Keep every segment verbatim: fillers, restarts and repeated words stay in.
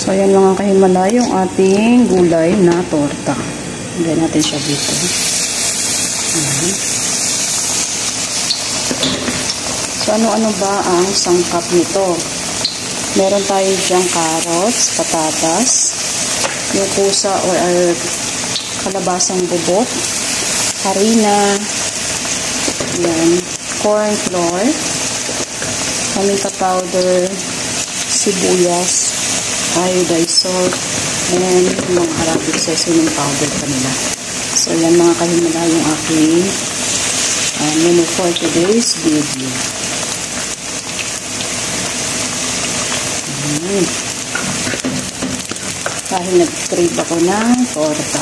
So, ayan mga kahimala yung ating gulay na torta. Lagyan natin siya dito. Ayan. So, ano-ano ba ang sangkap nito? Meron tayo dyang carrots, patatas, yung pusa or uh, kalabasang bubok, harina, yan, corn flour, paminta powder, sibuyas, iodized salt, and mga Arabic seasoning powder kanila. So, yan mga kahimala yung aking uh, menu for today's video. Ayan. Dahil nag-crave ako ng torta.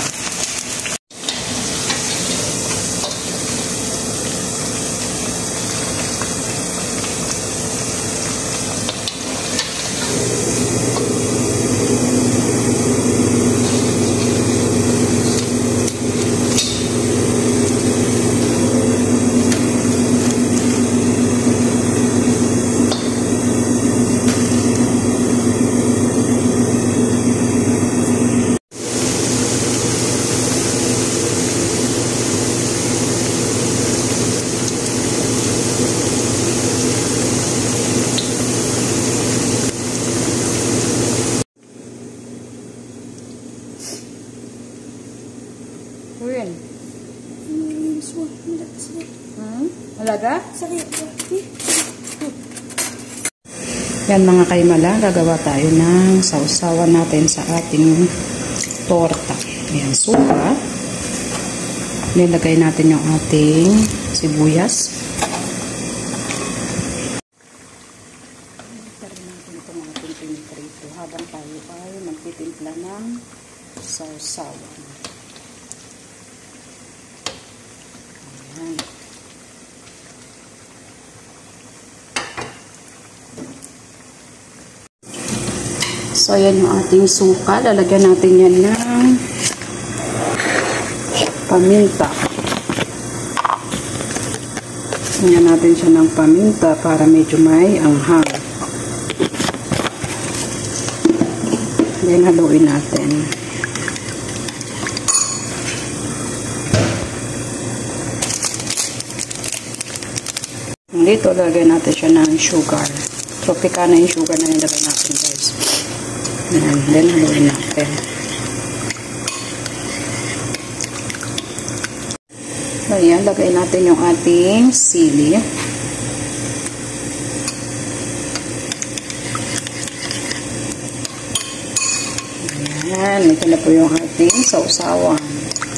Uyan. Hmm, this one. That's it. Hmm? Alaga? Sakit. Yan mga kaimala, gagawa tayo ng sausawan natin sa ating torta. Ayan, suka. Nilagay natin yung ating sibuyas. Tarin natin itong ating piniprito habang tayo ay magtitimpla ng sausawan. Ayan. So, ayan yung ating suka. Lalagyan natin yan ng paminta. Tingnan natin siya ng paminta para medyo may anghang. Then, haluin natin. Dito, lalagyan natin siya ng sugar. Tropicana yung sugar na nilagay natin, guys. Ayan, then haluin natin. So, ayan, lagay natin yung ating sili. Ayan, ito na po yung ating sausawan.